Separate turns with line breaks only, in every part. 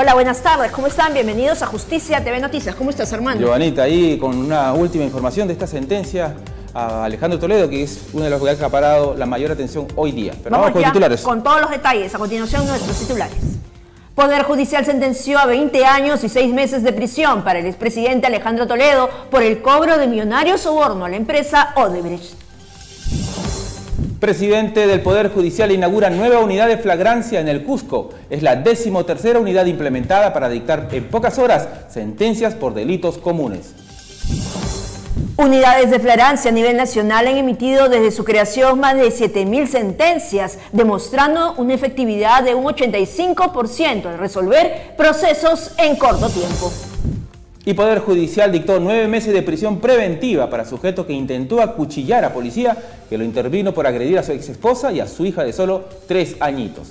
Hola, buenas tardes, ¿cómo están? Bienvenidos a Justicia TV Noticias. ¿Cómo estás, Armando?
Giovanita, ahí con una última información de esta sentencia a Alejandro Toledo, que es uno de los que ha acaparado la mayor atención hoy día. Pero vamos con titulares.
Con todos los detalles. A continuación, nuestros titulares. Poder Judicial sentenció a 20 años y 6 meses de prisión para el expresidente Alejandro Toledo por el cobro de millonario soborno a la empresa Odebrecht.
Presidente del Poder Judicial inaugura nueva unidad de flagrancia en el Cusco. Es la 13ª unidad implementada para dictar en pocas horas sentencias por delitos comunes.
Unidades de flagrancia a nivel nacional han emitido desde su creación más de 7.000 sentencias, demostrando una efectividad de un 85% al resolver procesos en corto tiempo.
Y Poder Judicial dictó 9 meses de prisión preventiva para sujeto que intentó acuchillar a policía que lo intervino por agredir a su ex esposa y a su hija de solo 3 añitos.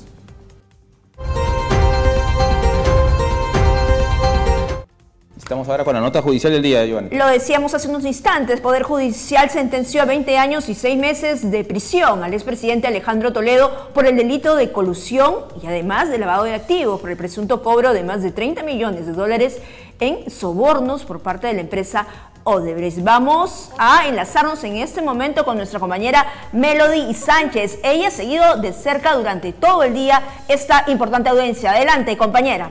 Estamos ahora con la nota judicial del día, Giovanni.
Lo decíamos hace unos instantes, Poder Judicial sentenció a 20 años y 6 meses de prisión al expresidente Alejandro Toledo por el delito de colusión y además de lavado de activos por el presunto cobro de más de $30 millones en sobornos por parte de la empresa Odebrecht. Vamos a enlazarnos en este momento con nuestra compañera Melody Sánchez. Ella ha seguido de cerca durante todo el día esta importante audiencia. Adelante, compañera.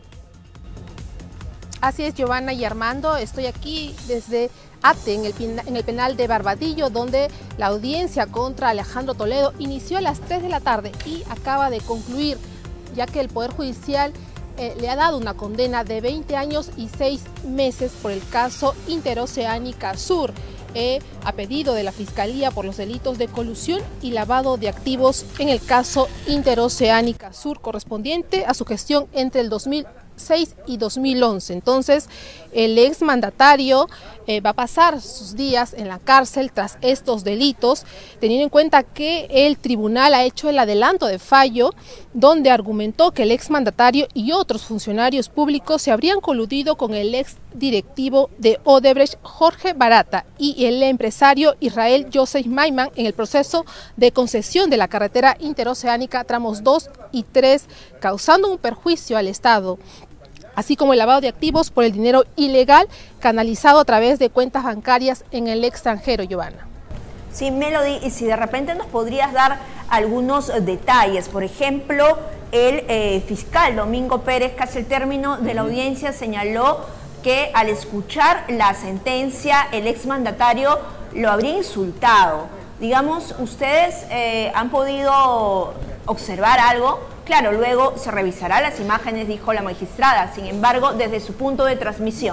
Así es, Giovanna y Armando, estoy aquí desde ATE, en el penal de Barbadillo, donde la audiencia contra Alejandro Toledo inició a las 3 de la tarde y acaba de concluir, ya que el Poder Judicial le ha dado una condena de 20 años y 6 meses por el caso Interoceánica Sur, a pedido de la Fiscalía por los delitos de colusión y lavado de activos en el caso Interoceánica Sur, correspondiente a su gestión entre el 2006 y 2011. Entonces, el exmandatario va a pasar sus días en la cárcel tras estos delitos, teniendo en cuenta que el tribunal ha hecho el adelanto de fallo donde argumentó que el exmandatario y otros funcionarios públicos se habrían coludido con el ex directivo de Odebrecht, Jorge Barata, y el empresario Israel Joseph Maiman en el proceso de concesión de la carretera interoceánica tramos 2 y 3, causando un perjuicio al Estado, así como el lavado de activos por el dinero ilegal canalizado a través de cuentas bancarias en el extranjero, Giovanna.
Sí, Melody, y si de repente nos podrías dar algunos detalles. Por ejemplo, el fiscal Domingo Pérez, casi al término de la audiencia, señaló que al escuchar la sentencia, el exmandatario lo habría insultado. Digamos, ¿ustedes han podido observar algo? Claro, luego se revisará las imágenes, dijo la magistrada, sin embargo, desde su punto de transmisión.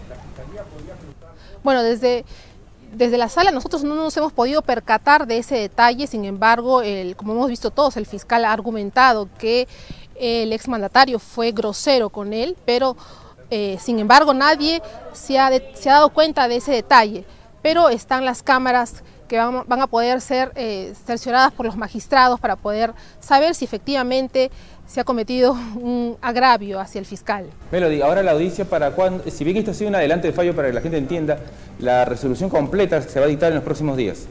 Bueno, desde la sala nosotros no nos hemos podido percatar de ese detalle, sin embargo, como hemos visto todos, el fiscal ha argumentado que el exmandatario fue grosero con él, pero sin embargo nadie se ha dado cuenta de ese detalle, pero están las cámaras que van a poder ser cercioradas por los magistrados para poder saber si efectivamente se ha cometido un agravio hacia el fiscal.
Melody, ahora la audiencia para cuándo, si bien esto ha sido un adelante de fallo para que la gente entienda, la resolución completa se va a dictar en los próximos días.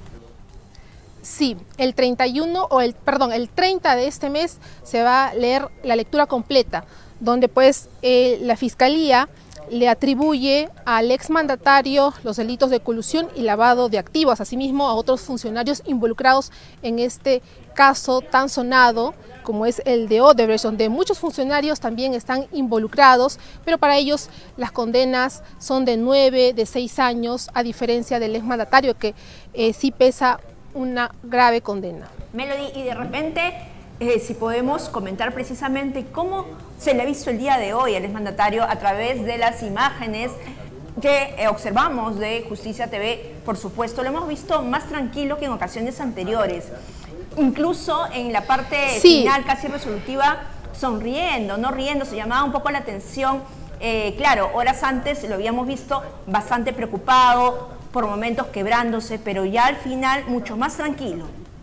Sí, el 30 de este mes se va a leer la lectura completa, donde pues la Fiscalía le atribuye al exmandatario los delitos de colusión y lavado de activos, asimismo a otros funcionarios involucrados en este caso tan sonado como es el de Odebrecht, donde muchos funcionarios también están involucrados, pero para ellos las condenas son de 9, de 6 años, a diferencia del exmandatario que sí pesa una grave condena.
Melody, y de repente, si podemos comentar precisamente cómo se le ha visto el día de hoy al exmandatario a través de las imágenes que observamos de Justicia TV. Por supuesto, lo hemos visto más tranquilo que en ocasiones anteriores. Incluso en la parte final, casi resolutiva, sonriendo, no riendo, se llamaba un poco la atención. Claro, horas antes lo habíamos visto bastante preocupado, por momentos quebrándose, pero ya al final mucho más tranquilo.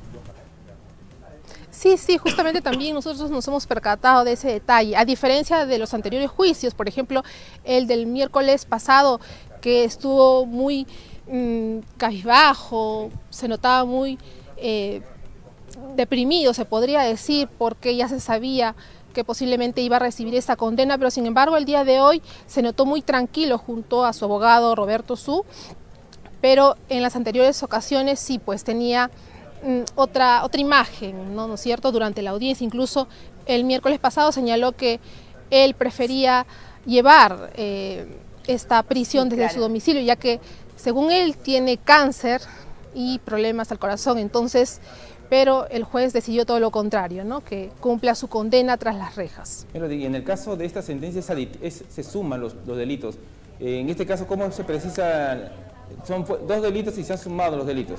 Sí, justamente también nosotros nos hemos percatado de ese detalle, a diferencia de los anteriores juicios, por ejemplo, el del miércoles pasado, que estuvo muy cabizbajo, se notaba muy deprimido, se podría decir, porque ya se sabía que posiblemente iba a recibir esta condena, pero sin embargo el día de hoy se notó muy tranquilo junto a su abogado Roberto Su, pero en las anteriores ocasiones sí, pues tenía otra imagen, ¿no es cierto?, durante la audiencia. Incluso el miércoles pasado señaló que él prefería llevar esta prisión desde su domicilio, ya que según él tiene cáncer y problemas al corazón, entonces, pero el juez decidió todo lo contrario, ¿no?, que cumpla su condena tras las rejas.
Y en el caso de esta sentencia se suman los delitos. En este caso, ¿cómo se precisa? Son 2 delitos y se han sumado los delitos.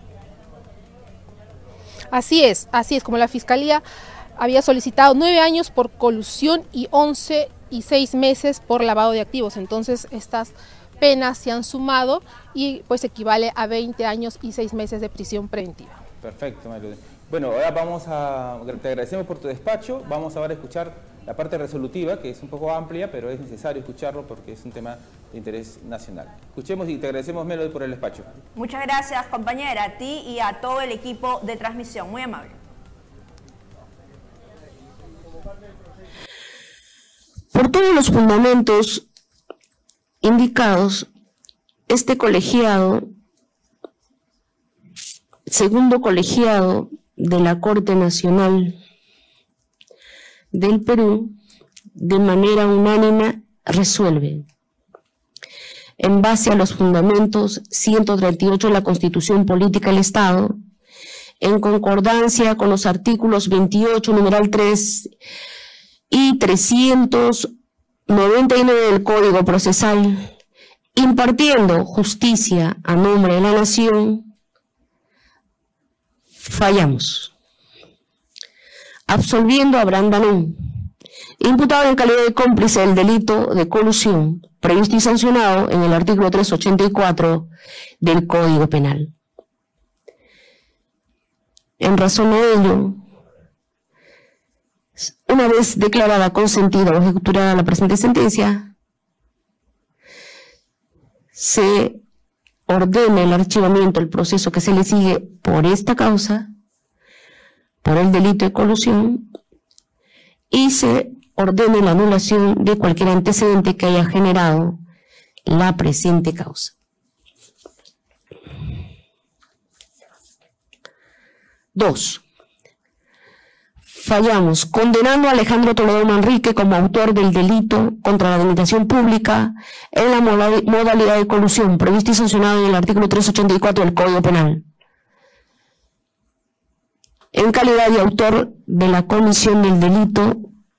Así es, como la Fiscalía había solicitado 9 años por colusión y 11 y 6 meses por lavado de activos. Entonces estas penas se han sumado y pues equivale a 20 años y 6 meses de prisión preventiva.
Perfecto, María Lourdes. Bueno, ahora te agradecemos por tu despacho. Vamos ahora a escuchar la parte resolutiva, que es un poco amplia, pero es necesario escucharlo porque es un tema de interés nacional. Escuchemos y te agradecemos, Melody, por el despacho.
Muchas gracias, compañera, a ti y a todo el equipo de transmisión. Muy amable.
Por todos los fundamentos indicados, este colegiado, segundo colegiado de la Corte Nacional del Perú, de manera unánime resuelve, en base a los fundamentos 138 de la Constitución Política del Estado, en concordancia con los artículos 28, numeral 3 y 399 del Código Procesal, impartiendo justicia a nombre de la nación, fallamos. Absolviendo a Abraham Danón, imputado en calidad de cómplice del delito de colusión, previsto y sancionado en el artículo 384 del Código Penal. En razón de ello, una vez declarada consentida o ejecutada la presente sentencia, se ordena el archivamiento del proceso que se le sigue por esta causa, por el delito de colusión, y se ordena la anulación de cualquier antecedente que haya generado la presente causa. 2. Fallamos condenando a Alejandro Toledo Manrique como autor del delito contra la administración pública en la modalidad de colusión previsto y sancionado en el artículo 384 del Código Penal, en calidad de autor de la comisión del delito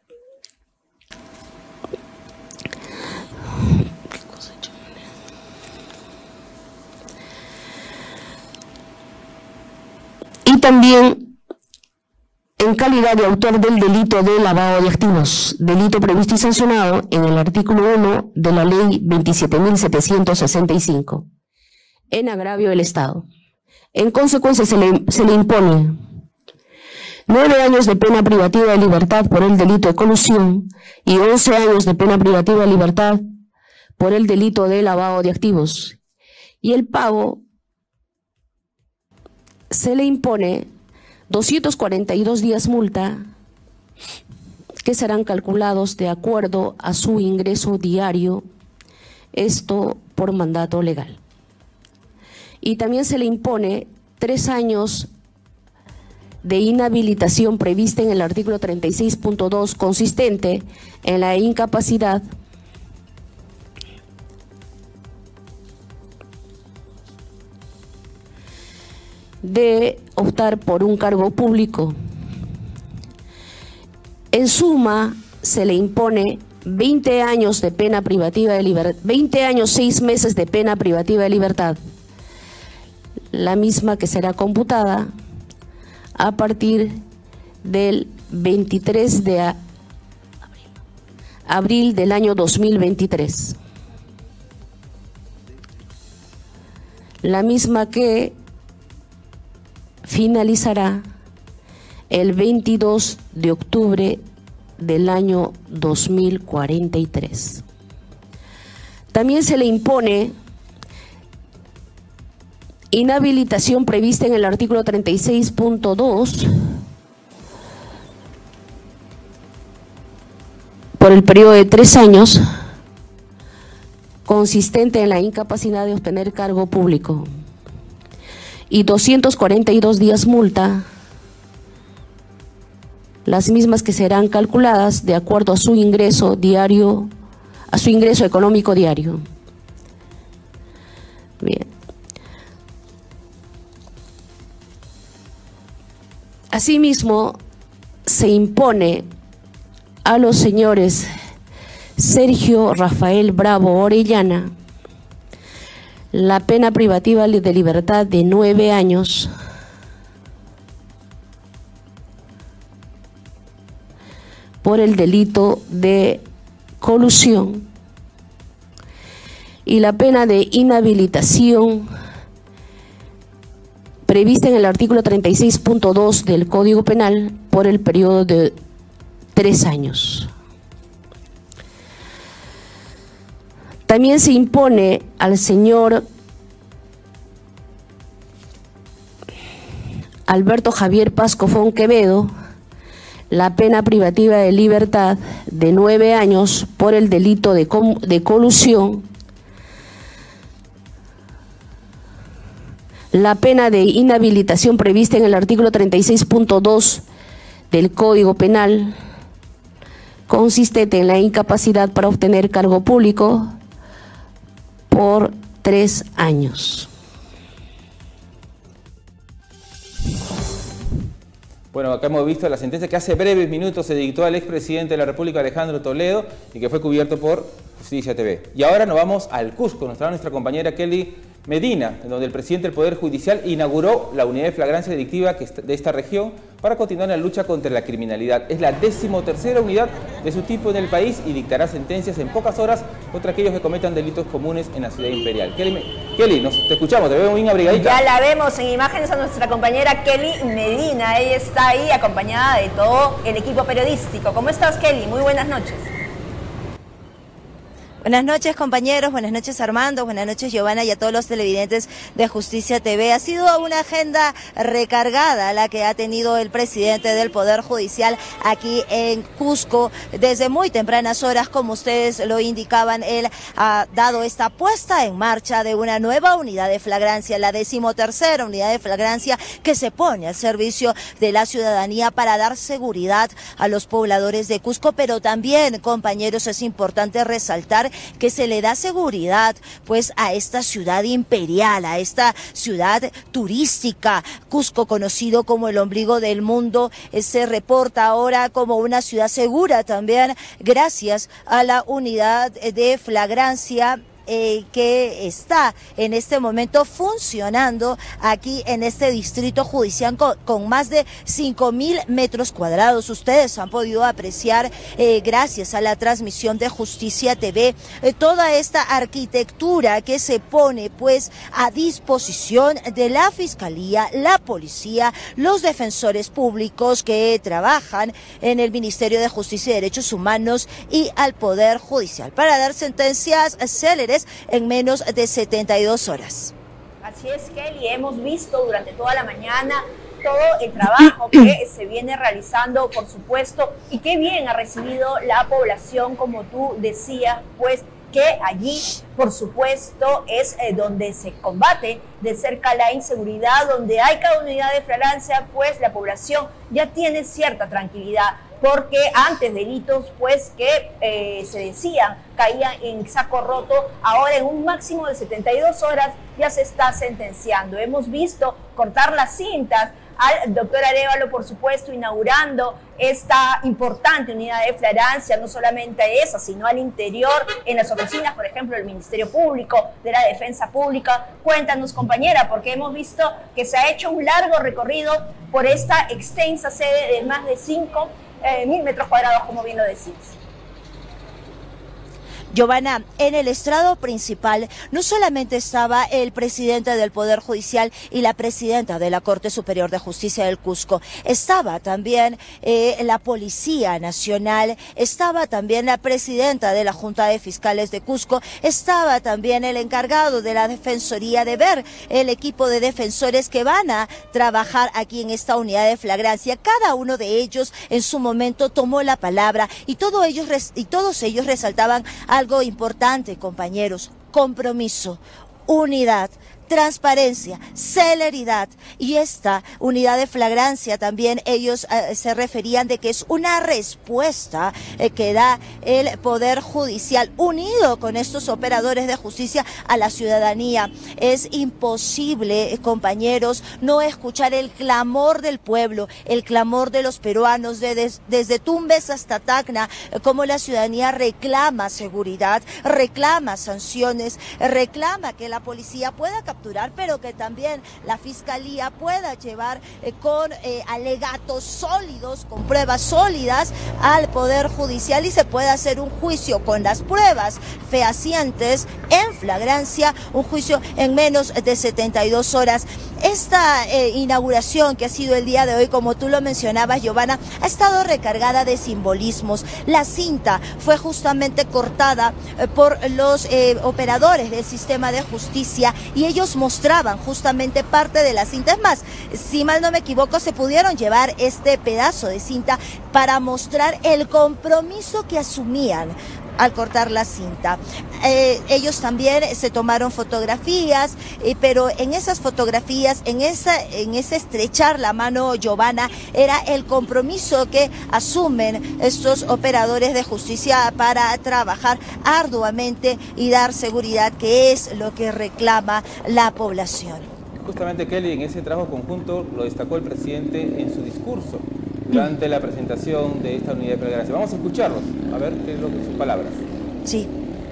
y también en calidad de autor del delito de lavado de activos, delito previsto y sancionado en el artículo 1 de la Ley 27.765, en agravio del Estado. En consecuencia, se le impone 9 años de pena privativa de libertad por el delito de colusión y 11 años de pena privativa de libertad por el delito de lavado de activos. Y el pago se le impone 242 días multa que serán calculados de acuerdo a su ingreso diario, esto por mandato legal. Y también se le impone 3 años de inhabilitación prevista en el artículo 36.2, consistente en la incapacidad de optar por un cargo público. En suma, se le impone 20 años de pena privativa de libertad, 20 años 6 meses de pena privativa de libertad, la misma que será computada a partir del 23 de abril del año 2023. La misma que finalizará el 22 de octubre del año 2043. También se le impone inhabilitación prevista en el artículo 36.2 por el periodo de 3 años, consistente en la incapacidad de obtener cargo público, y 242 días multa, las mismas que serán calculadas de acuerdo a su ingreso diario, a su ingreso económico diario. Bien. Asimismo, se impone a los señores Sergio Rafael Bravo Orellana la pena privativa de libertad de 9 años por el delito de colusión y la pena de inhabilitación prevista en el artículo 36.2 del Código Penal por el periodo de 3 años. También se impone al señor Alberto Javier Pascofón Quevedo la pena privativa de libertad de 9 años por el delito de colusión, la pena de inhabilitación prevista en el artículo 36.2 del Código Penal, consistente en la incapacidad para obtener cargo público por 3 años.
Bueno, acá hemos visto la sentencia que hace breves minutos se dictó al expresidente de la República, Alejandro Toledo, y que fue cubierto por Justicia TV. Y ahora nos vamos al Cusco, nos trae nuestra compañera Kelly Medina, en donde el presidente del Poder Judicial inauguró la unidad de flagrancia delictiva de esta región para continuar en la lucha contra la criminalidad. Es la 13ª unidad de su tipo en el país y dictará sentencias en pocas horas contra aquellos que cometan delitos comunes en la ciudad imperial. Kelly, te escuchamos, te vemos bien abrigadita.
Ya la vemos en imágenes a nuestra compañera Kelly Medina. Ella está ahí acompañada de todo el equipo periodístico. ¿Cómo estás, Kelly? Muy buenas noches.
Buenas noches, compañeros, buenas noches, Armando, buenas noches, Giovanna, y a todos los televidentes de Justicia TV. Ha sido una agenda recargada la que ha tenido el presidente del Poder Judicial aquí en Cusco. Desde muy tempranas horas, como ustedes lo indicaban, él ha dado esta puesta en marcha de una nueva unidad de flagrancia, la 13ª unidad de flagrancia que se pone al servicio de la ciudadanía para dar seguridad a los pobladores de Cusco, pero también, compañeros, es importante resaltar que se le da seguridad pues a esta ciudad imperial, a esta ciudad turística. Cusco, conocido como el ombligo del mundo, se reporta ahora como una ciudad segura también gracias a la unidad de flagrancia que está en este momento funcionando aquí en este distrito judicial con más de 5.000 metros cuadrados. Ustedes han podido apreciar, gracias a la transmisión de Justicia TV, toda esta arquitectura que se pone pues a disposición de la Fiscalía, la Policía, los defensores públicos que trabajan en el Ministerio de Justicia y Derechos Humanos y al Poder Judicial para dar sentencias céleres en menos de 72 horas.
Así es, Kelly, hemos visto durante toda la mañana todo el trabajo que se viene realizando, por supuesto, y qué bien ha recibido la población, como tú decías, pues que allí, por supuesto, es donde se combate de cerca la inseguridad, donde hay cada unidad de flagrancia, pues la población ya tiene cierta tranquilidad, porque antes delitos pues que se decían caían en saco roto, ahora en un máximo de 72 horas ya se está sentenciando. Hemos visto cortar las cintas al doctor Arévalo, por supuesto, inaugurando esta importante unidad de flagrancia, no solamente esa, sino al interior, en las oficinas, por ejemplo, del Ministerio Público, de la Defensa Pública. Cuéntanos, compañera, porque hemos visto que se ha hecho un largo recorrido por esta extensa sede de más de 5.000 metros cuadrados, como bien lo decís.
Giovanna, en el estrado principal no solamente estaba el presidente del Poder Judicial y la presidenta de la Corte Superior de Justicia del Cusco, estaba también la Policía Nacional, estaba también la presidenta de la Junta de Fiscales de Cusco, estaba también el encargado de la Defensoría, de ver el equipo de defensores que van a trabajar aquí en esta unidad de flagrancia. Cada uno de ellos en su momento tomó la palabra y todos ellos resaltaban algo importante, compañeros: compromiso, unidad, transparencia, celeridad. Y esta unidad de flagrancia también ellos se referían de que es una respuesta que da el Poder Judicial unido con estos operadores de justicia a la ciudadanía. Es imposible, compañeros, no escuchar el clamor del pueblo, el clamor de los peruanos, desde Tumbes hasta Tacna, como la ciudadanía reclama seguridad, reclama sanciones, reclama que la policía pueda capturar, pero que también la Fiscalía pueda llevar con alegatos sólidos, con pruebas sólidas al Poder Judicial y se pueda hacer un juicio con las pruebas fehacientes en flagrancia, un juicio en menos de 72 horas. Esta inauguración que ha sido el día de hoy, como tú lo mencionabas, Giovanna, ha estado recargada de simbolismos. La cinta fue justamente cortada por los operadores del sistema de justicia y ellos mostraban justamente parte de la cinta. Es más, si mal no me equivoco, se pudieron llevar este pedazo de cinta para mostrar el compromiso que asumían al cortar la cinta. Ellos también se tomaron fotografías, pero en esas fotografías, en ese estrechar la mano, Giovanna, era el compromiso que asumen estos operadores de justicia para trabajar arduamente y dar seguridad, que es lo que reclama la población.
Justamente, Kelly, en ese trabajo conjunto lo destacó el presidente en su discurso durante la presentación de esta unidad de flagrancia. Vamos a escucharlos, a ver qué es lo que sus palabras.
Sí.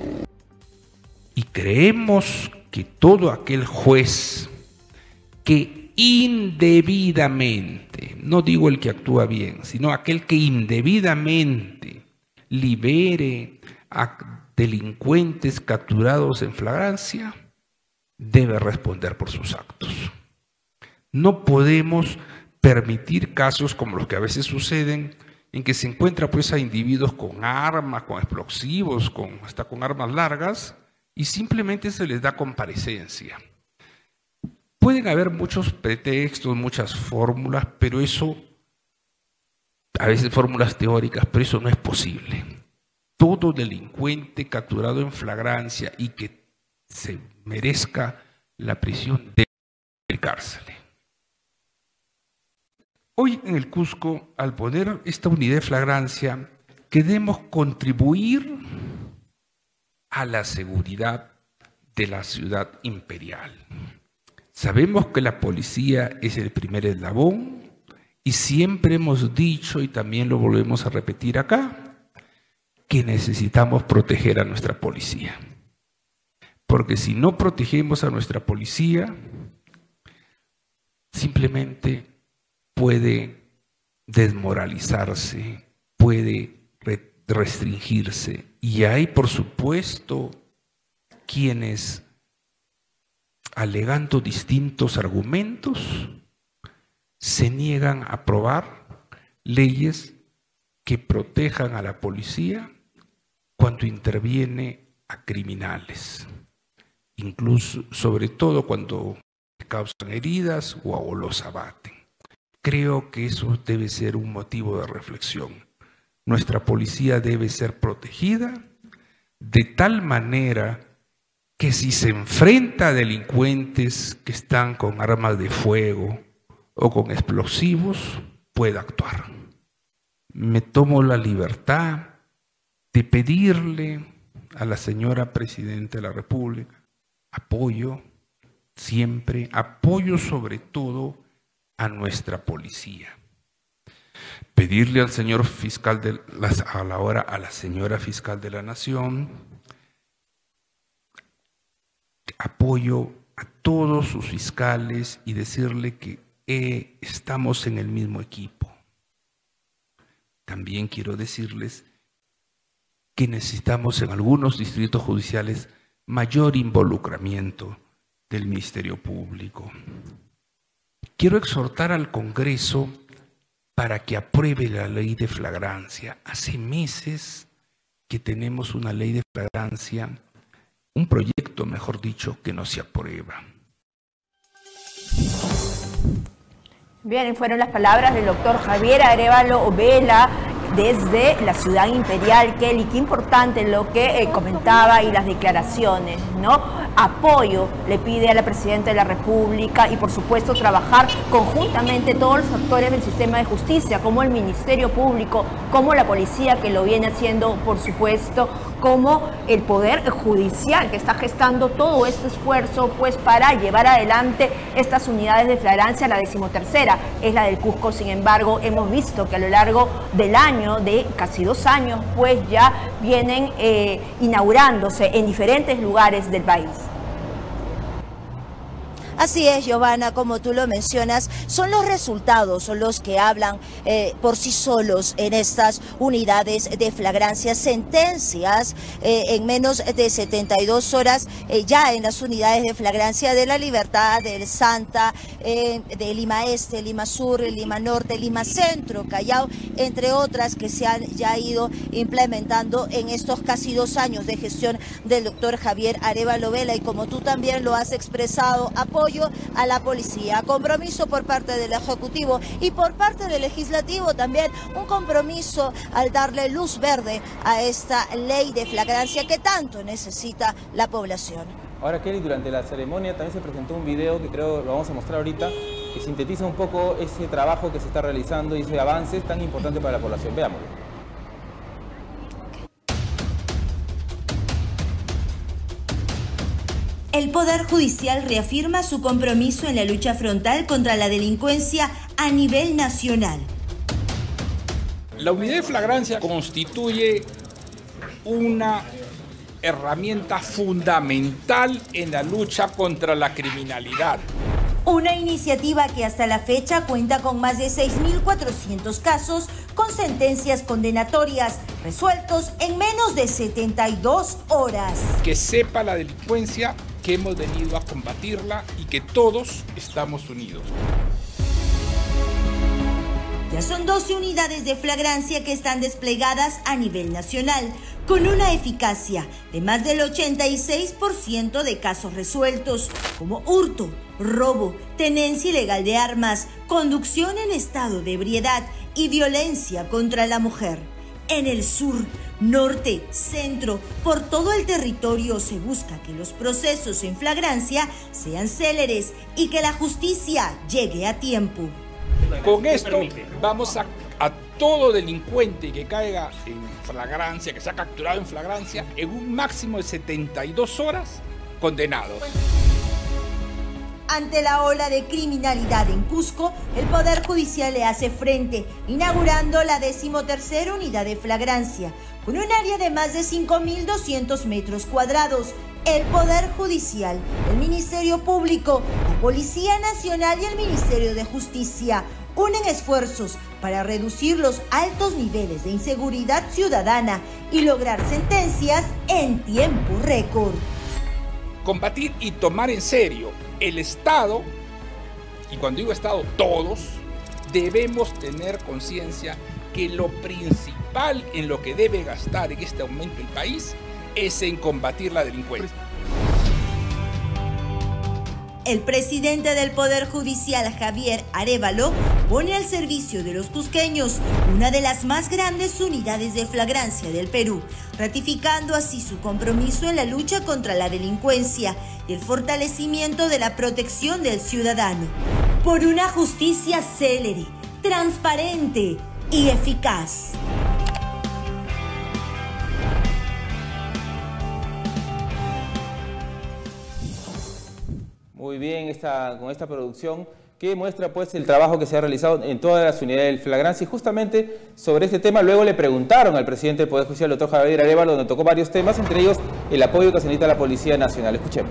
Y creemos que todo aquel juez que indebidamente, no digo el que actúa bien, sino aquel que indebidamente libere a delincuentes capturados en flagrancia, debe responder por sus actos. No podemos permitir casos como los que a veces suceden, en que se encuentra pues a individuos con armas, con explosivos, hasta con armas largas, y simplemente se les da comparecencia. Pueden haber muchos pretextos, muchas fórmulas, pero eso, a veces fórmulas teóricas, pero eso no es posible. Todo delincuente capturado en flagrancia y que se merezca la prisión debe ir a cárcel. Hoy en el Cusco, al poner esta unidad de flagrancia, queremos contribuir a la seguridad de la ciudad imperial. Sabemos que la policía es el primer eslabón y siempre hemos dicho, y también lo volvemos a repetir acá, que necesitamos proteger a nuestra policía. Porque si no protegemos a nuestra policía, simplemente puede desmoralizarse, puede restringirse. Y hay, por supuesto, quienes, alegando distintos argumentos, se niegan a aprobar leyes que protejan a la policía cuando interviene a criminales, incluso, sobre todo cuando causan heridas o los abaten. Creo que eso debe ser un motivo de reflexión. Nuestra policía debe ser protegida de tal manera que si se enfrenta a delincuentes que están con armas de fuego o con explosivos, pueda actuar. Me tomo la libertad de pedirle a la señora Presidenta de la República apoyo, siempre apoyo sobre todo a nuestra policía. Pedirle al señor fiscal a la señora fiscal de la Nación apoyo a todos sus fiscales y decirle que estamos en el mismo equipo. También quiero decirles que necesitamos en algunos distritos judiciales mayor involucramiento del Ministerio Público. Quiero exhortar al Congreso para que apruebe la ley de flagrancia. Hace meses que tenemos una ley de flagrancia, un proyecto, mejor dicho, que no se aprueba.
Bien, fueron las palabras del doctor Javier Arévalo Vela desde la ciudad imperial. Kelly, qué importante lo que comentaba y las declaraciones, ¿no? Apoyo le pide a la Presidenta de la República y por supuesto trabajar conjuntamente todos los actores del sistema de justicia, como el Ministerio Público, como la policía que lo viene haciendo, por supuesto, como el Poder Judicial que está gestando todo este esfuerzo pues para llevar adelante estas unidades de flagrancia. La 13ª es la del Cusco. Sin embargo, hemos visto que a lo largo del año, de casi 2 años, pues ya vienen inaugurándose en diferentes lugares del país.
Así es, Giovanna, como tú lo mencionas, son los resultados, son los que hablan por sí solos en estas unidades de flagrancia. Sentencias en menos de 72 horas ya en las unidades de flagrancia de La Libertad, del Santa, de Lima Este, Lima Sur, Lima Norte, Lima Centro, Callao, entre otras que se han ya ido implementando en estos casi 2 años de gestión del doctor Javier Arévalo Vela. Y como tú también lo has expresado, apoyo a la policía, compromiso por parte del Ejecutivo y por parte del Legislativo también, un compromiso al darle luz verde a esta ley de flagrancia que tanto necesita la población.
Ahora, Kelly, durante la ceremonia también se presentó un video que creo lo vamos a mostrar ahorita, que sintetiza un poco ese trabajo que se está realizando y ese avance tan importante para la población. Veámoslo.
El Poder Judicial reafirma su compromiso en la lucha frontal contra la delincuencia a nivel nacional.
La unidad de flagrancia constituye una herramienta fundamental en la lucha contra la criminalidad.
Una iniciativa que hasta la fecha cuenta con más de 6.400 casos con sentencias condenatorias resueltos en menos de 72 horas.
Que sepa la delincuencia que hemos venido a combatirla y que todos estamos unidos.
Ya son 12 unidades de flagrancia que están desplegadas a nivel nacional, con una eficacia de más del 86% de casos resueltos, como hurto, robo, tenencia ilegal de armas, conducción en estado de ebriedad y violencia contra la mujer. En el sur, norte, centro, por todo el territorio se busca que los procesos en flagrancia sean céleres y que la justicia llegue a tiempo.
Con esto vamos a todo delincuente que caiga en flagrancia, que sea capturado en flagrancia, en un máximo de 72 horas condenados.
Ante la ola de criminalidad en Cusco, el Poder Judicial le hace frente, inaugurando la 13ª unidad de flagrancia, con un área de más de 5.200 metros cuadrados. El Poder Judicial, el Ministerio Público, la Policía Nacional y el Ministerio de Justicia unen esfuerzos para reducir los altos niveles de inseguridad ciudadana y lograr sentencias en tiempo récord.
Combatir y tomar en serio el Estado, y cuando digo Estado, todos, debemos tener conciencia que lo principal en lo que debe gastar en este momento el país es en combatir la delincuencia.
El presidente del Poder Judicial, Javier Arévalo, pone al servicio de los cusqueños una de las más grandes unidades de flagrancia del Perú, ratificando así su compromiso en la lucha contra la delincuencia y el fortalecimiento de la protección del ciudadano, por una justicia célere, transparente y eficaz.
Muy bien, con esta producción que muestra pues el trabajo que se ha realizado en todas las unidades del flagrancia. Y justamente sobre este tema luego le preguntaron al presidente del Poder Judicial, el doctor Javier Arévalo, donde tocó varios temas, entre ellos el apoyo que se necesita a la Policía Nacional. Escuchemos.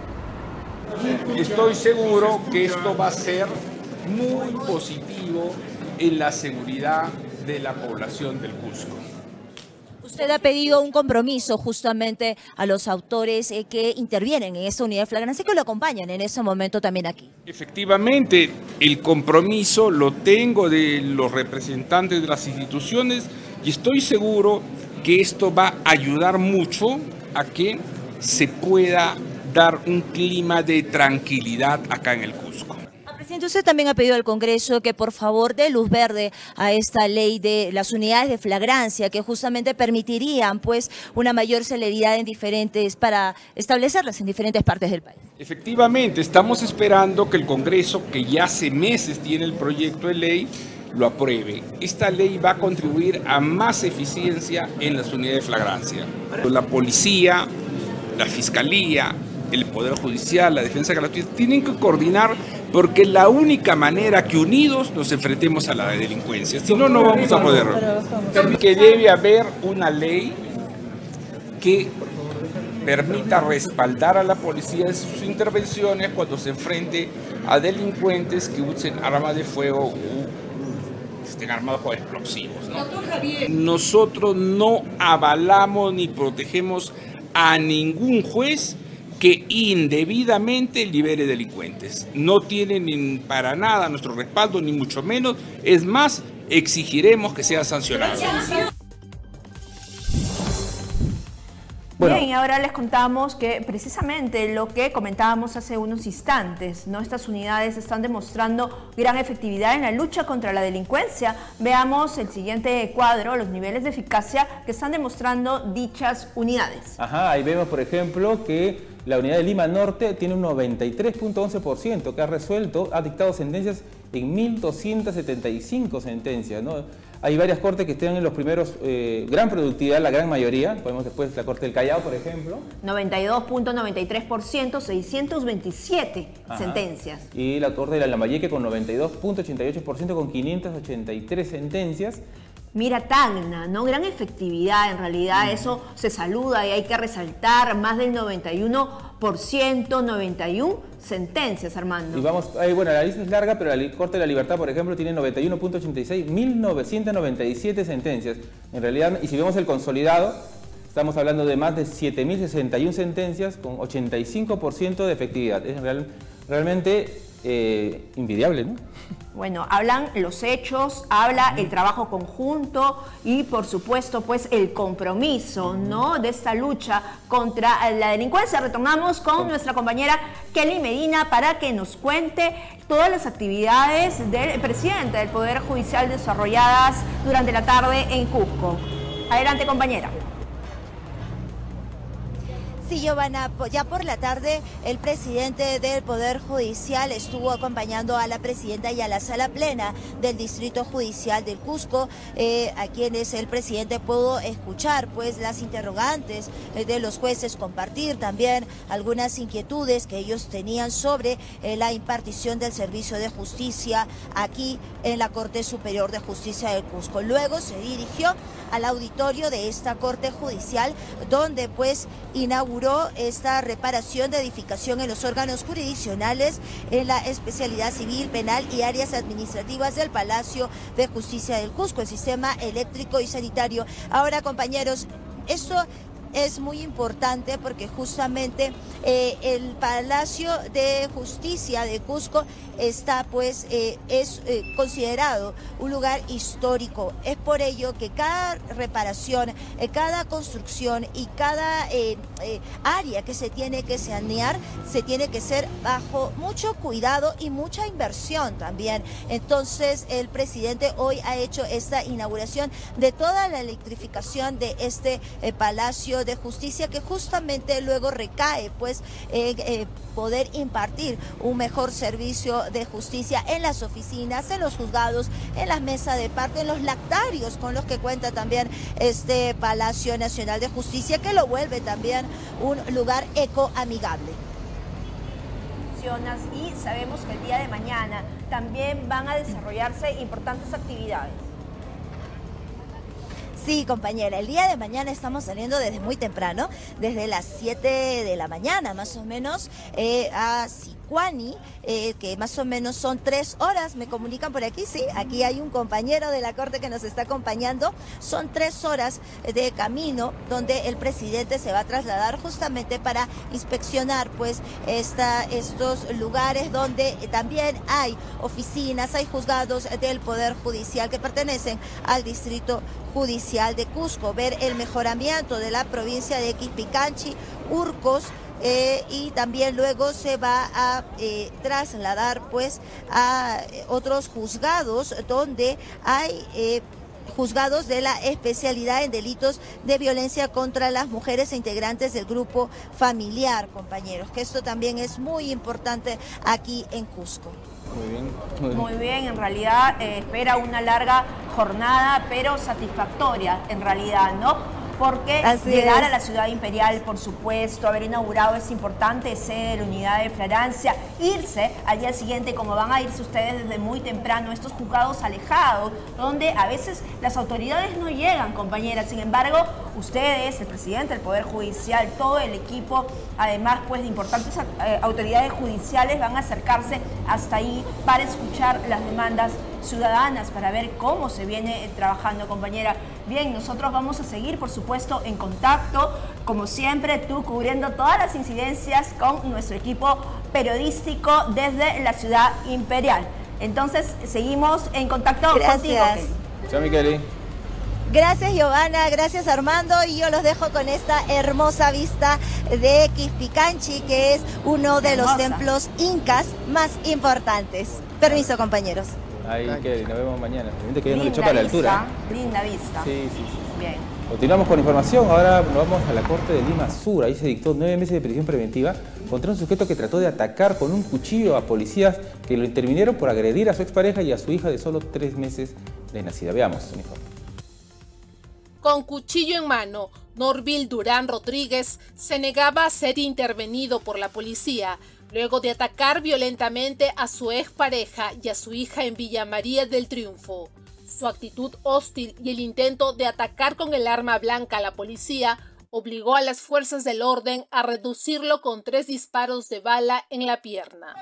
Estoy seguro que esto va a ser muy positivo en la seguridad de la población del Cusco.
Usted ha pedido un compromiso justamente a los autores que intervienen en esta unidad de flagrancia, que lo acompañan en ese momento también aquí.
Efectivamente, el compromiso lo tengo de los representantes de las instituciones y estoy seguro que esto va a ayudar mucho a que se pueda dar un clima de tranquilidad acá en el Cusco.
Presidente, usted también ha pedido al Congreso que por favor dé luz verde a esta ley de las unidades de flagrancia que justamente permitirían pues una mayor celeridad para establecerlas en diferentes partes del país.
Efectivamente, estamos esperando que el Congreso, que ya hace meses tiene el proyecto de ley, lo apruebe. Esta ley va a contribuir a más eficiencia en las unidades de flagrancia. La policía, la fiscalía, el Poder Judicial, la Defensa de la Justicia, tienen que coordinar porque es la única manera que unidos nos enfrentemos a la delincuencia. Si no, no vamos a poder. Que debe haber una ley que permita respaldar a la policía en sus intervenciones cuando se enfrente a delincuentes que usen armas de fuego o estén armados con explosivos, ¿no? Nosotros no avalamos ni protegemos a ningún juez que indebidamente libere delincuentes. No tienen para nada nuestro respaldo, ni mucho menos. Es más, exigiremos que sean sancionados.
Bueno. Bien, ahora les contamos que precisamente lo que comentábamos hace unos instantes, ¿no? Estas unidades están demostrando gran efectividad en la lucha contra la delincuencia. Veamos el siguiente cuadro, los niveles de eficacia que están demostrando dichas unidades.
Ajá, ahí vemos por ejemplo que la unidad de Lima Norte tiene un 93.11% que ha dictado sentencias en 1.275 sentencias, ¿no? Hay varias cortes que están en los primeros, gran productividad, la gran mayoría. Podemos después la Corte del Callao, por ejemplo.
92.93%, 627 sentencias.
Y la Corte de Lambayeque con 92.88% con 583 sentencias.
Mira, Tacna, ¿no? Gran efectividad, en realidad eso se saluda y hay que resaltar, más del 91%, 91 sentencias, Armando.
Y vamos, bueno, la lista es larga, pero la Corte de la Libertad, por ejemplo, tiene 91.86, 1.997 sentencias. En realidad, y si vemos el consolidado, estamos hablando de más de 7.061 sentencias con 85% de efectividad. Es realmente invidiable, ¿no?
Bueno, hablan los hechos, habla el trabajo conjunto y por supuesto pues el compromiso, ¿no?, de esta lucha contra la delincuencia. Retornamos con nuestra compañera Kelly Medina para que nos cuente todas las actividades del presidente del Poder Judicial desarrolladas durante la tarde en Cusco. Adelante, compañera.
Sí, Giovanna, ya por la tarde el presidente del Poder Judicial estuvo acompañando a la presidenta y a la sala plena del Distrito Judicial del Cusco, a quienes el presidente pudo escuchar pues las interrogantes de los jueces, compartir también algunas inquietudes que ellos tenían sobre la impartición del servicio de justicia aquí en la Corte Superior de Justicia del Cusco. Luego se dirigió al auditorio de esta Corte Judicial, donde pues inauguró esta reparación de edificación en los órganos jurisdiccionales en la especialidad civil, penal y áreas administrativas del Palacio de Justicia del Cusco, el sistema eléctrico y sanitario. Ahora, compañeros, esto es muy importante porque justamente el Palacio de Justicia de Cusco está pues es considerado un lugar histórico. Es por ello que cada reparación, cada construcción y cada área que se tiene que sanear se tiene que hacer bajo mucho cuidado y mucha inversión también. Entonces el presidente hoy ha hecho esta inauguración de toda la electrificación de este Palacio de Justicia, que justamente luego recae pues poder impartir un mejor servicio de justicia en las oficinas, en los juzgados, en las mesas de parte, en los lactarios con los que cuenta también este Palacio Nacional de Justicia, que lo vuelve también un lugar ecoamigable.
Y sabemos que el día de mañana también van a desarrollarse importantes actividades.
Sí, compañera, el día de mañana estamos saliendo desde muy temprano, desde las 7 de la mañana más o menos, a Sicuani, que más o menos son 3 horas, me comunican por aquí, sí, aquí hay un compañero de la Corte que nos está acompañando, son 3 horas de camino donde el presidente se va a trasladar justamente para inspeccionar pues estos lugares donde también hay oficinas, hay juzgados del Poder Judicial que pertenecen al Distrito Judicial de Cusco, ver el mejoramiento de la provincia de Quispicanchi, Urcos, y también luego se va a trasladar pues a otros juzgados donde hay juzgados de la especialidad en delitos de violencia contra las mujeres e integrantes del grupo familiar, compañeros, que esto también es muy importante aquí en Cusco.
Muy bien, muy bien.
Muy bien, en realidad espera una larga jornada, pero satisfactoria en realidad, ¿no? Porque llegar a la ciudad imperial, por supuesto, haber inaugurado es importante, sede de la unidad de Francia, irse al día siguiente, como van a irse ustedes desde muy temprano, estos juzgados alejados, donde a veces las autoridades no llegan, compañeras. Sin embargo, ustedes, el presidente del Poder Judicial, todo el equipo, además pues de importantes autoridades judiciales, van a acercarse hasta ahí para escuchar las demandas ciudadanas, para ver cómo se viene trabajando, compañera. Bien, nosotros vamos a seguir, por supuesto, en contacto, como siempre, tú cubriendo todas las incidencias con nuestro equipo periodístico desde la ciudad imperial. Entonces, seguimos en contacto contigo.
Chao, Miqueli.
Gracias, Giovanna, gracias, Armando, y yo los dejo con esta hermosa vista de Quispicanchi, que es uno de los templos incas más importantes. Permiso, compañeros.
Ahí, Kelly, nos vemos mañana. Que ya no le choca la altura.
Linda vista.
Sí.
Bien.
Continuamos con información. Ahora nos vamos a la Corte de Lima Sur. Ahí se dictó 9 meses de prisión preventiva contra un sujeto que trató de atacar con un cuchillo a policías que lo intervinieron por agredir a su expareja y a su hija de solo 3 meses de nacida. Veamos un informe.
Con cuchillo en mano, Norville Durán Rodríguez se negaba a ser intervenido por la policía luego de atacar violentamente a su expareja y a su hija en Villa María del Triunfo. Su actitud hostil y el intento de atacar con el arma blanca a la policía obligó a las fuerzas del orden a reducirlo con 3 disparos de bala en la pierna.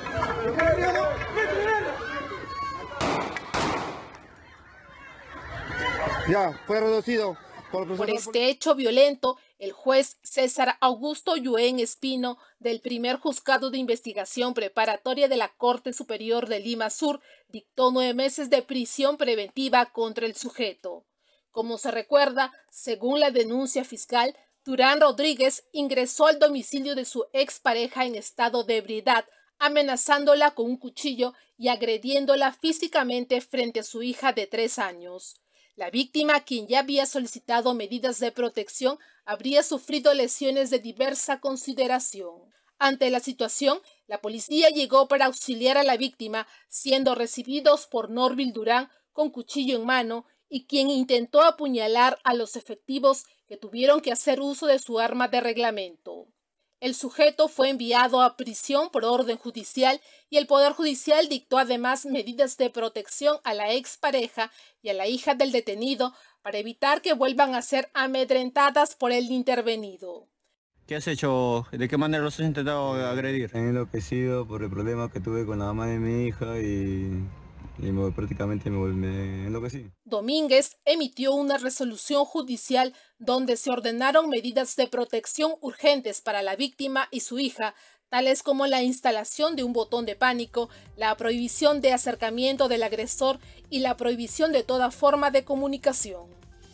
Ya, fue reducido.
Por este hecho violento, el juez César Augusto Yuen Espino, del primer juzgado de investigación preparatoria de la Corte Superior de Lima Sur, dictó 9 meses de prisión preventiva contra el sujeto. Como se recuerda, según la denuncia fiscal, Durán Rodríguez ingresó al domicilio de su expareja en estado de ebriedad, amenazándola con un cuchillo y agrediéndola físicamente frente a su hija de 3 años. La víctima, quien ya había solicitado medidas de protección, habría sufrido lesiones de diversa consideración. Ante la situación, la policía llegó para auxiliar a la víctima, siendo recibidos por Norville Durán con cuchillo en mano y quien intentó apuñalar a los efectivos que tuvieron que hacer uso de su arma de reglamento. El sujeto fue enviado a prisión por orden judicial y el Poder Judicial dictó además medidas de protección a la expareja y a la hija del detenido para evitar que vuelvan a ser amedrentadas por el intervenido.
¿Qué has hecho? ¿De qué manera los has intentado agredir?
He enloquecido por el problema que tuve con la mamá de mi hija y prácticamente me enloquecí.
Domínguez emitió una resolución judicial donde se ordenaron medidas de protección urgentes para la víctima y su hija, tales como la instalación de un botón de pánico, la prohibición de acercamiento del agresor y la prohibición de toda forma de comunicación.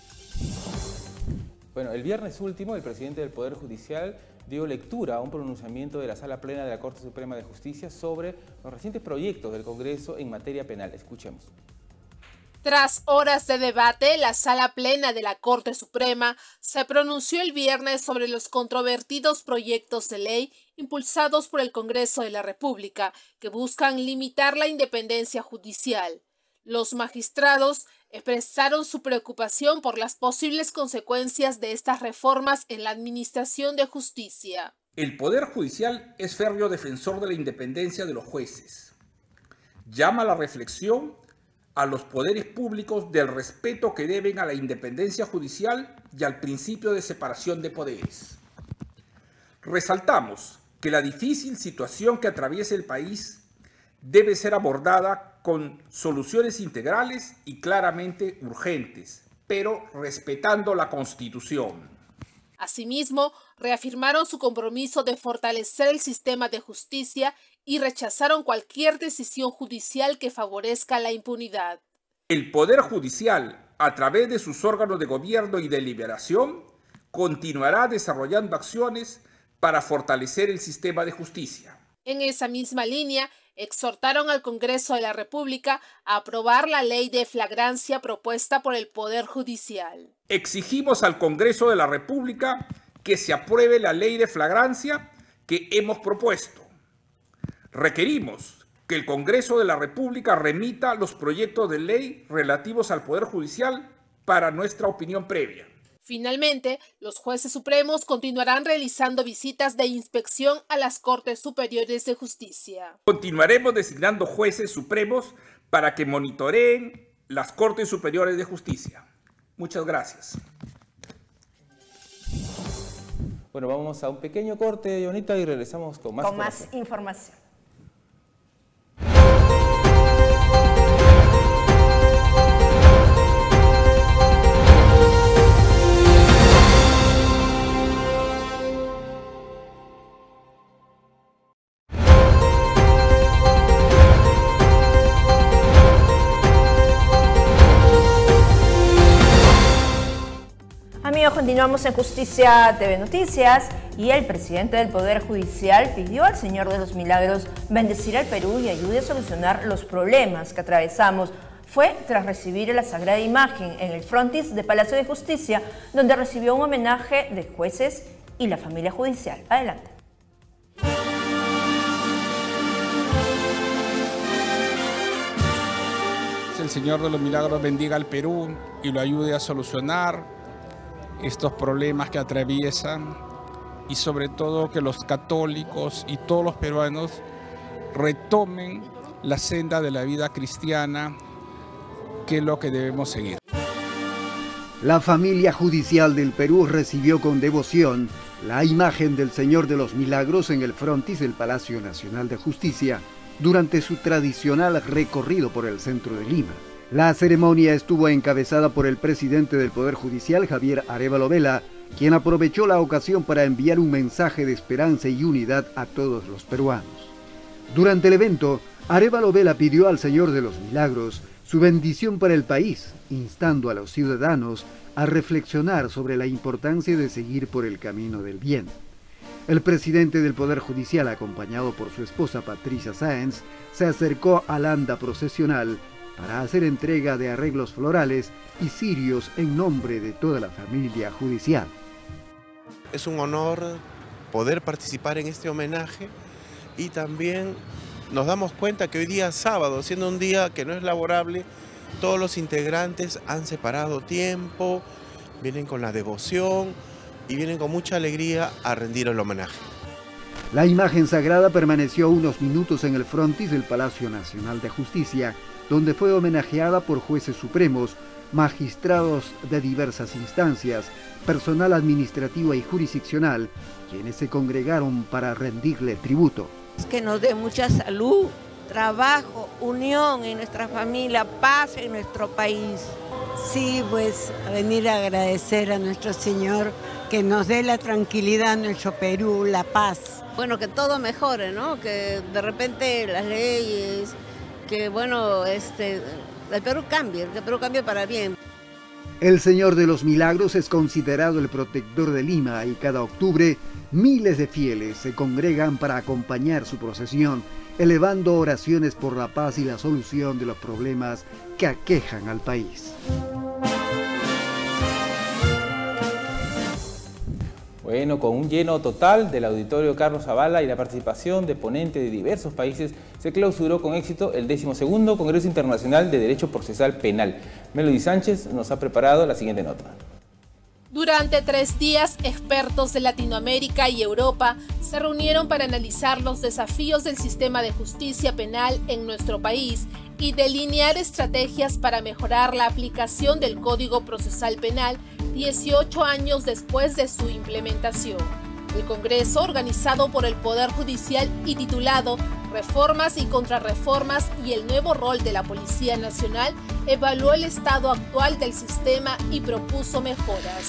Bueno, el viernes último, el presidente del Poder Judicial dio lectura a un pronunciamiento de la Sala Plena de la Corte Suprema de Justicia sobre los recientes proyectos del Congreso en materia penal. Escuchemos.
Tras horas de debate, la Sala Plena de la Corte Suprema se pronunció el viernes sobre los controvertidos proyectos de ley impulsados por el Congreso de la República que buscan limitar la independencia judicial. Los magistrados expresaron su preocupación por las posibles consecuencias de estas reformas en la administración de justicia.
El Poder Judicial es férreo defensor de la independencia de los jueces. Llama a la reflexión a los poderes públicos del respeto que deben a la independencia judicial y al principio de separación de poderes. Resaltamos que la difícil situación que atraviesa el país debe ser abordada con soluciones integrales y claramente urgentes, pero respetando la Constitución.
Asimismo, reafirmaron su compromiso de fortalecer el sistema de justicia y rechazaron cualquier decisión judicial que favorezca la impunidad.
El Poder Judicial, a través de sus órganos de gobierno y deliberación, continuará desarrollando acciones para fortalecer el sistema de justicia.
En esa misma línea, exhortaron al Congreso de la República a aprobar la ley de flagrancia propuesta por el Poder Judicial.
Exigimos al Congreso de la República que se apruebe la ley de flagrancia que hemos propuesto. Requerimos que el Congreso de la República remita los proyectos de ley relativos al Poder Judicial para nuestra opinión previa.
Finalmente, los jueces supremos continuarán realizando visitas de inspección a las Cortes Superiores de Justicia.
Continuaremos designando jueces supremos para que monitoreen las Cortes Superiores de Justicia. Muchas gracias.
Bueno, vamos a un pequeño corte, Jonita, y regresamos con más
información. Amigos, continuamos en Justicia TV Noticias y el presidente del Poder Judicial pidió al Señor de los Milagros bendecir al Perú y ayude a solucionar los problemas que atravesamos. Fue tras recibir la Sagrada Imagen en el frontis de Palacio de Justicia, donde recibió un homenaje de jueces y la familia judicial. Adelante.
El Señor de los Milagros bendiga al Perú y lo ayude a solucionar estos problemas que atraviesan, y sobre todo que los católicos y todos los peruanos retomen la senda de la vida cristiana, que es lo que debemos seguir.
La familia judicial del Perú recibió con devoción la imagen del Señor de los Milagros en el frontis del Palacio Nacional de Justicia durante su tradicional recorrido por el centro de Lima. La ceremonia estuvo encabezada por el presidente del Poder Judicial, Javier Arévalo Vela, quien aprovechó la ocasión para enviar un mensaje de esperanza y unidad a todos los peruanos. Durante el evento, Arévalo Vela pidió al Señor de los Milagros su bendición para el país, instando a los ciudadanos a reflexionar sobre la importancia de seguir por el camino del bien. El presidente del Poder Judicial, acompañado por su esposa Patricia Sáenz, se acercó al anda procesional para hacer entrega de arreglos florales y cirios en nombre de toda la familia judicial.
Es un honor poder participar en este homenaje, y también nos damos cuenta que hoy día sábado, siendo un día que no es laborable, todos los integrantes han separado tiempo, vienen con la devoción y vienen con mucha alegría a rendir el homenaje.
La imagen sagrada permaneció unos minutos en el frontis del Palacio Nacional de Justicia, donde fue homenajeada por jueces supremos, magistrados de diversas instancias, personal administrativo y jurisdiccional, quienes se congregaron para rendirle tributo.
Que nos dé mucha salud, trabajo, unión en nuestra familia, paz en nuestro país.
Sí, pues a venir a agradecer a nuestro Señor que nos dé la tranquilidad en nuestro Perú, la paz.
Bueno, que todo mejore, ¿no? Que de repente las leyes, que bueno, el Perú cambie para bien.
El Señor de los Milagros es considerado el protector de Lima, y cada octubre miles de fieles se congregan para acompañar su procesión, elevando oraciones por la paz y la solución de los problemas que aquejan al país.
Bueno, con un lleno total del Auditorio Carlos Zavala y la participación de ponentes de diversos países, se clausuró con éxito el 12º Congreso Internacional de Derecho Procesal Penal. Melody Sánchez nos ha preparado la siguiente nota.
Durante 3 días, expertos de Latinoamérica y Europa se reunieron para analizar los desafíos del sistema de justicia penal en nuestro país y delinear estrategias para mejorar la aplicación del Código Procesal Penal 18 años después de su implementación. El Congreso, organizado por el Poder Judicial y titulado Reformas y Contrarreformas y el nuevo rol de la Policía Nacional, evaluó el estado actual del sistema y propuso mejoras.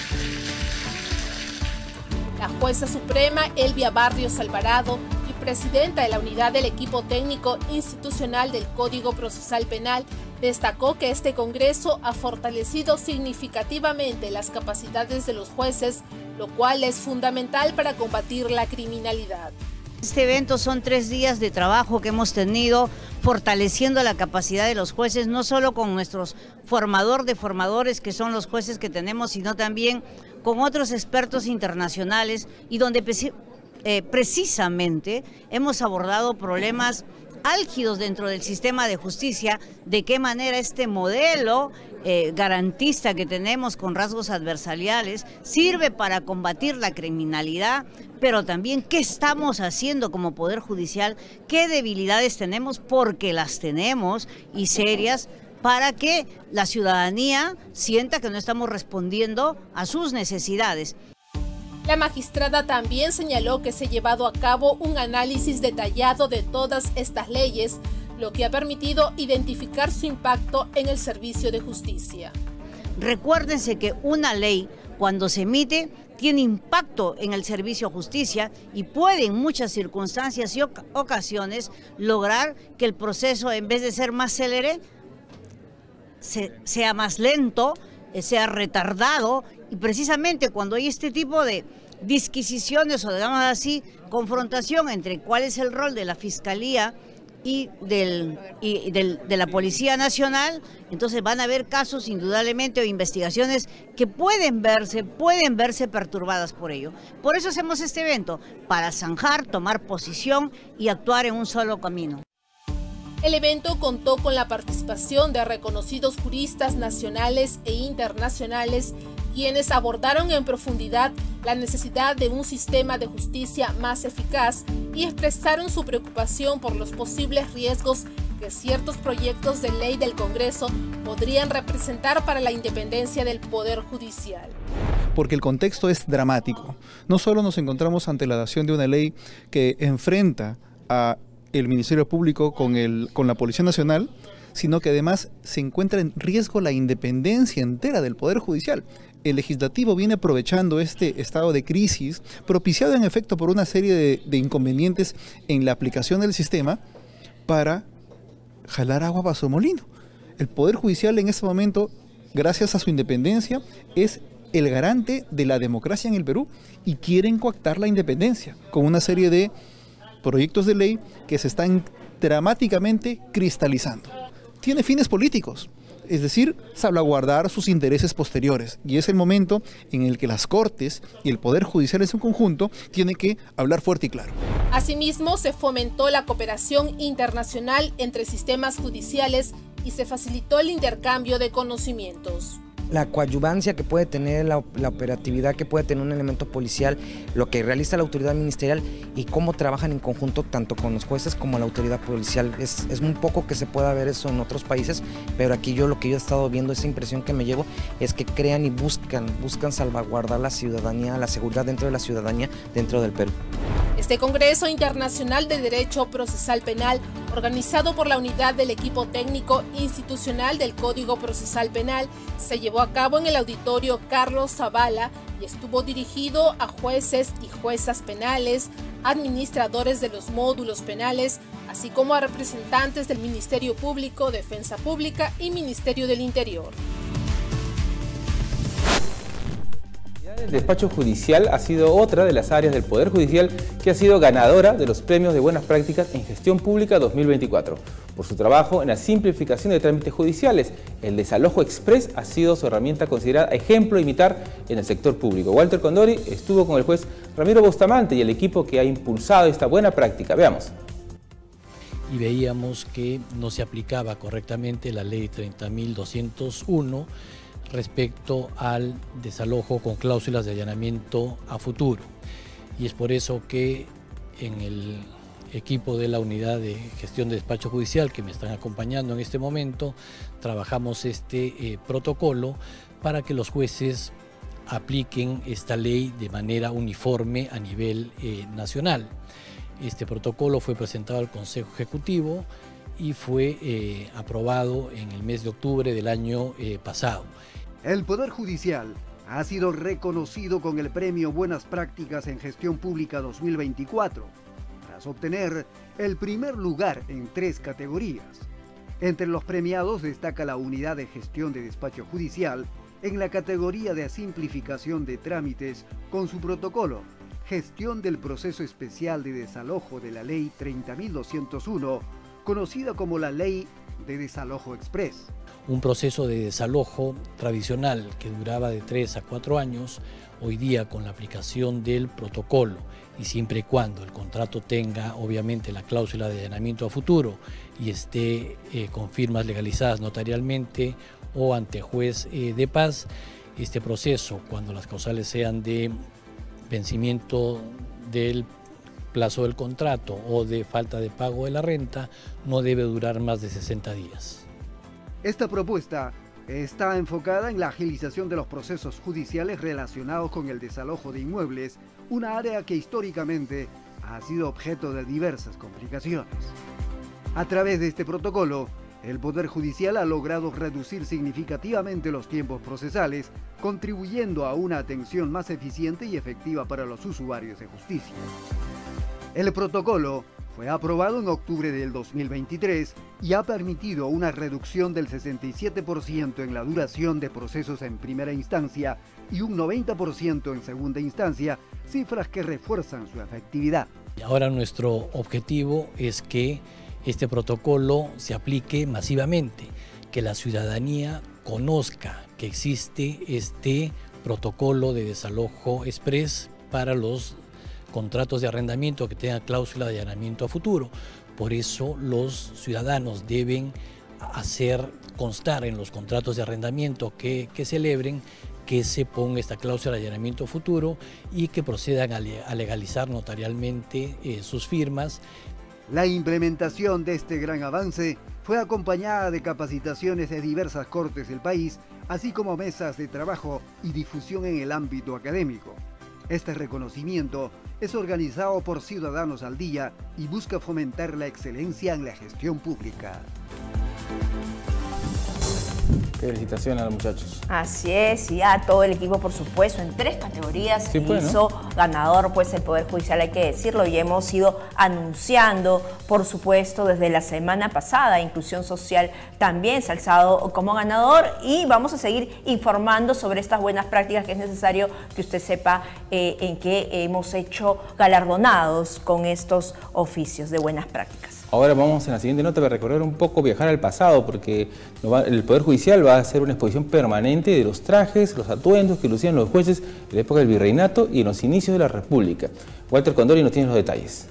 La jueza suprema Elvia Barrios Alvarado y presidenta de la unidad del equipo técnico institucional del Código Procesal Penal destacó que este Congreso ha fortalecido significativamente las capacidades de los jueces, lo cual es fundamental para combatir la criminalidad.
Este evento son 3 días de trabajo que hemos tenido fortaleciendo la capacidad de los jueces, no solo con nuestros formador de formadores que son los jueces que tenemos, sino también con otros expertos internacionales y donde precisamente hemos abordado problemas álgidos dentro del sistema de justicia, de qué manera este modelo garantista que tenemos con rasgos adversariales sirve para combatir la criminalidad, pero también qué estamos haciendo como Poder Judicial, qué debilidades tenemos, porque las tenemos y serias, para que la ciudadanía sienta que no estamos respondiendo a sus necesidades.
La magistrada también señaló que se ha llevado a cabo un análisis detallado de todas estas leyes, lo que ha permitido identificar su impacto en el servicio de justicia.
Recuérdense que una ley, cuando se emite, tiene impacto en el servicio de justicia y puede en muchas circunstancias y ocasiones lograr que el proceso, en vez de ser más célere, sea más lento, sea retardado, y precisamente cuando hay este tipo de disquisiciones o digamos así, confrontación entre cuál es el rol de la Fiscalía y de la Policía Nacional, entonces van a haber casos indudablemente o investigaciones que pueden verse perturbadas por ello. Por eso hacemos este evento, para zanjar, tomar posición y actuar en un solo camino.
El evento contó con la participación de reconocidos juristas nacionales e internacionales, quienes abordaron en profundidad la necesidad de un sistema de justicia más eficaz y expresaron su preocupación por los posibles riesgos que ciertos proyectos de ley del Congreso podrían representar para la independencia del Poder Judicial.
Porque el contexto es dramático. No solo nos encontramos ante la dación de una ley que enfrenta a el Ministerio Público con la Policía Nacional, sino que además se encuentra en riesgo la independencia entera del Poder Judicial. El legislativo viene aprovechando este estado de crisis, propiciado en efecto por una serie de inconvenientes en la aplicación del sistema, para jalar agua para su molino. El Poder Judicial en este momento, gracias a su independencia, es el garante de la democracia en el Perú, y quieren coactar la independencia con una serie de proyectos de ley que se están dramáticamente cristalizando. Tiene fines políticos, es decir, salvaguardar sus intereses posteriores, y es el momento en el que las Cortes y el Poder Judicial en su conjunto tienen que hablar fuerte y claro.
Asimismo, se fomentó la cooperación internacional entre sistemas judiciales y se facilitó el intercambio de conocimientos.
La coadyuvancia que puede tener, la operatividad que puede tener un elemento policial, lo que realiza la autoridad ministerial y cómo trabajan en conjunto tanto con los jueces como la autoridad policial. Es muy poco que se pueda ver eso en otros países, pero aquí lo que yo he estado viendo, esa impresión que me llevo, es que crean y buscan salvaguardar la ciudadanía, la seguridad dentro de la ciudadanía, dentro del Perú.
Este Congreso Internacional de Derecho Procesal Penal, organizado por la unidad del equipo técnico institucional del Código Procesal Penal, se llevó a cabo en el auditorio Carlos Zavala y estuvo dirigido a jueces y juezas penales, administradores de los módulos penales, así como a representantes del Ministerio Público, Defensa Pública y Ministerio del Interior.
El despacho judicial ha sido otra de las áreas del Poder Judicial que ha sido ganadora de los premios de buenas prácticas en gestión pública 2024. Por su trabajo en la simplificación de trámites judiciales, el desalojo express ha sido su herramienta considerada ejemplo a imitar en el sector público. Walter Condori estuvo con el juez Ramiro Bustamante y el equipo que ha impulsado esta buena práctica. Veamos.
Y veíamos que no se aplicaba correctamente la ley 30.201 respecto al desalojo con cláusulas de allanamiento a futuro. Y es por eso que en equipo de la Unidad de Gestión de Despacho Judicial, que me están acompañando en este momento, trabajamos este protocolo para que los jueces apliquen esta ley de manera uniforme a nivel nacional. Este protocolo fue presentado al Consejo Ejecutivo y fue aprobado en el mes de octubre del año pasado.
El Poder Judicial ha sido reconocido con el Premio Buenas Prácticas en Gestión Pública 2024, tras obtener el primer lugar en 3 categorías. Entre los premiados destaca la Unidad de Gestión de Despacho Judicial en la categoría de simplificación de trámites con su protocolo, Gestión del Proceso Especial de Desalojo de la Ley 30.201, conocida como la Ley de Desalojo Express.
Un proceso de desalojo tradicional que duraba de 3 a 4 años, hoy día con la aplicación del protocolo y siempre y cuando el contrato tenga obviamente la cláusula de allanamiento a futuro y esté con firmas legalizadas notarialmente o ante juez de paz, este proceso, cuando las causales sean de vencimiento del plazo del contrato o de falta de pago de la renta, no debe durar más de 60 días.
Esta propuesta está enfocada en la agilización de los procesos judiciales relacionados con el desalojo de inmuebles, una área que históricamente ha sido objeto de diversas complicaciones. A través de este protocolo, el Poder Judicial ha logrado reducir significativamente los tiempos procesales, contribuyendo a una atención más eficiente y efectiva para los usuarios de justicia. El protocolo fue aprobado en octubre del 2023 y ha permitido una reducción del 67% en la duración de procesos en primera instancia y un 90% en segunda instancia, cifras que refuerzan su efectividad.
Ahora nuestro objetivo es que este protocolo se aplique masivamente, que la ciudadanía conozca que existe este protocolo de desalojo express para los contratos de arrendamiento que tengan cláusula de allanamiento a futuro. Por eso los ciudadanos deben hacer constar en los contratos de arrendamiento que celebren que se ponga esta cláusula de allanamiento a futuro y que procedan a legalizar notarialmente sus firmas.
La implementación de este gran avance fue acompañada de capacitaciones de diversas cortes del país, así como mesas de trabajo y difusión en el ámbito académico. Este reconocimiento es organizado por Ciudadanos al Día y busca fomentar la excelencia en la gestión pública.
Felicitaciones a los muchachos.
Así es, y a todo el equipo, por supuesto, en 3 categorías
sí, pues,
hizo ganador pues el Poder Judicial, hay que decirlo, y hemos ido anunciando, por supuesto, desde la semana pasada. Inclusión Social también se ha alzado como ganador y vamos a seguir informando sobre estas buenas prácticas, que es necesario que usted sepa en qué hemos hecho galardonados con estos oficios de buenas prácticas.
Ahora vamos en la siguiente nota a recorrer un poco, viajar al pasado, porque el Poder Judicial va a hacer una exposición permanente de los trajes, los atuendos que lucían los jueces en la época del Virreinato y en los inicios de la República. Walter Condori nos tiene los detalles.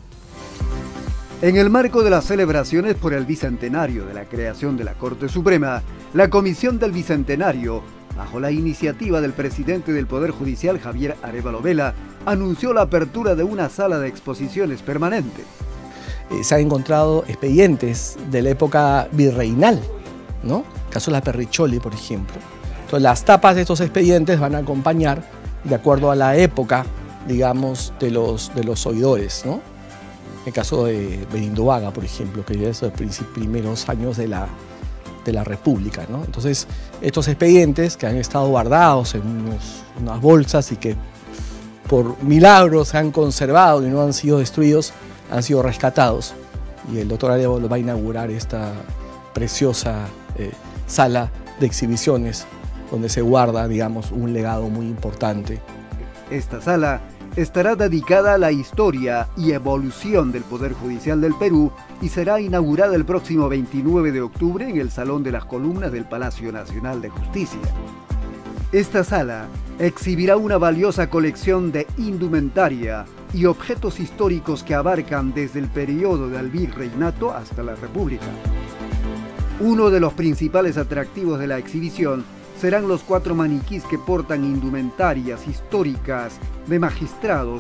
En el marco de las celebraciones por el bicentenario de la creación de la Corte Suprema, la Comisión del Bicentenario, bajo la iniciativa del presidente del Poder Judicial, Javier Arévalo Vela, anunció la apertura de una sala de exposiciones permanente.
Se han encontrado expedientes de la época virreinal, ¿no? El caso de la Perricholi, por ejemplo. Entonces, las tapas de estos expedientes van a acompañar de acuerdo a la época, digamos, de los oidores, ¿no? El caso de Berindovaga, por ejemplo, que es de los primeros años de la República, ¿no? Entonces, estos expedientes que han estado guardados en unas bolsas y que por milagros se han conservado y no han sido destruidos, han sido rescatados, y el doctor Arévalo va a inaugurar esta preciosa sala de exhibiciones donde se guarda, digamos, un legado muy importante.
Esta sala estará dedicada a la historia y evolución del Poder Judicial del Perú y será inaugurada el próximo 29 de octubre en el Salón de las Columnas del Palacio Nacional de Justicia. Esta sala exhibirá una valiosa colección de indumentaria y objetos históricos que abarcan desde el periodo del Virreinato hasta la República. Uno de los principales atractivos de la exhibición serán los 4 maniquís que portan indumentarias históricas de magistrados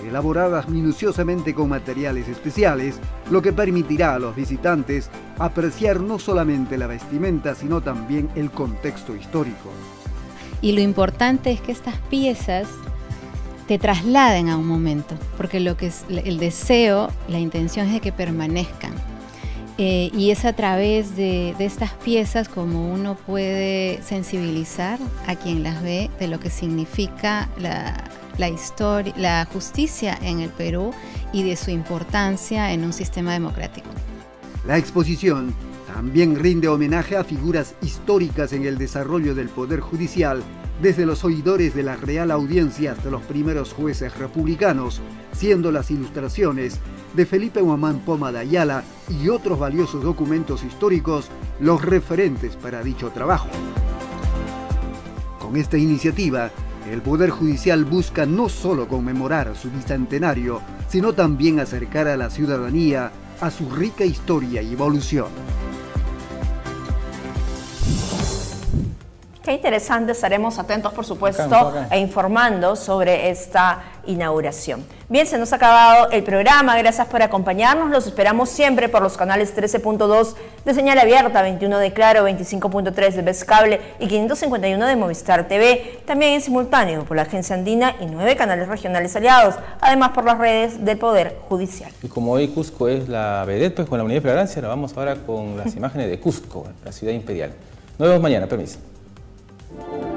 elaboradas minuciosamente con materiales especiales, lo que permitirá a los visitantes apreciar no solamente la vestimenta, sino también el contexto histórico.
Y lo importante es que estas piezas te trasladen a un momento, porque lo que es el deseo, la intención es de que permanezcan. Y es a través de estas piezas como uno puede sensibilizar a quien las ve de lo que significa la historia, la justicia en el Perú y de su importancia en un sistema democrático.
La exposición también rinde homenaje a figuras históricas en el desarrollo del Poder Judicial, desde los oidores de la Real Audiencia hasta los primeros jueces republicanos, siendo las ilustraciones de Felipe Huamán Poma de Ayala y otros valiosos documentos históricos los referentes para dicho trabajo. Con esta iniciativa, el Poder Judicial busca no solo conmemorar su bicentenario, sino también acercar a la ciudadanía a su rica historia y evolución.
Qué interesante, estaremos atentos por supuesto e informando sobre esta inauguración. Bien, se nos ha acabado el programa, gracias por acompañarnos, los esperamos siempre por los canales 13.2 de señal abierta, 21 de Claro, 25.3 de Vez Cable y 551 de Movistar TV, también en simultáneo por la Agencia Andina y 9 canales regionales aliados, además por las redes del Poder Judicial.
Y como hoy Cusco es la vedette, pues con la unidad de flagrancia, nos vamos ahora con las imágenes de Cusco, la ciudad imperial. Nos vemos mañana, permiso.